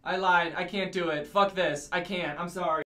I lied. I can't do it. Fuck this. I can't. I'm sorry.